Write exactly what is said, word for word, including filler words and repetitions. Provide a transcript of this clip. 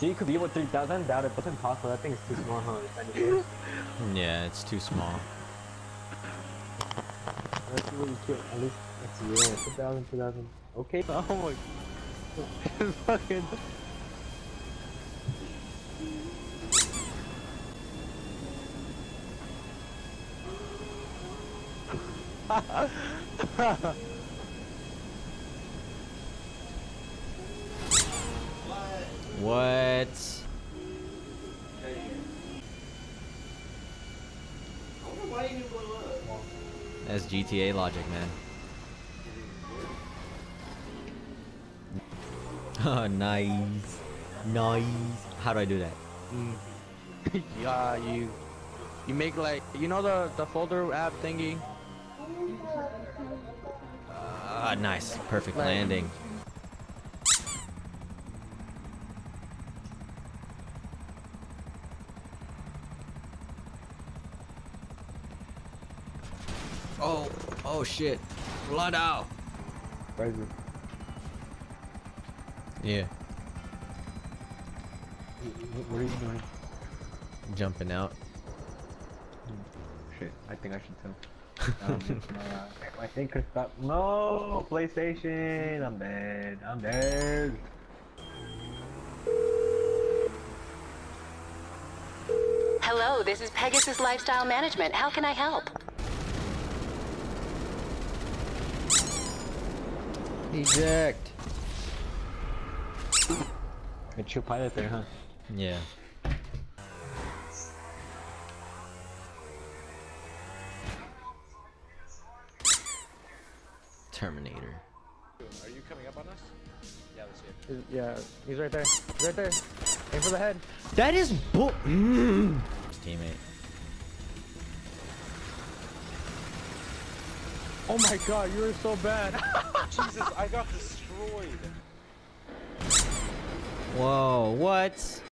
G could be with three thousand. Doubt it. But impossible. That thing is too small, huh? Yeah, it's too small. Let's see what you kill. At least, let's see. Yeah, two thousand, two thousand. Okay. Oh my. Fucking. What? That's G T A logic, man. Oh, nice. Nice. How do I do that? Mm. Yeah, you you make like, you know the the folder app thingy. Ah, uh, nice. Perfect Like, landing. Oh, oh shit. Blood out. Crazy. Yeah. What are you doing? Jumping out. Shit, I think I should tell. Um, my, uh, my thing could stop. No, PlayStation. I'm dead. I'm dead. Hello, this is Pegasus Lifestyle Management. How can I help? Eject. A true pilot there, huh? Yeah. Terminator. Are you coming up on us? Yeah, let's see it. Yeah, he's right there. He's right there. Aim for the head. That is bull. Mm. Teammate. Oh my god, you were so bad. Jesus, I got destroyed. Whoa, what?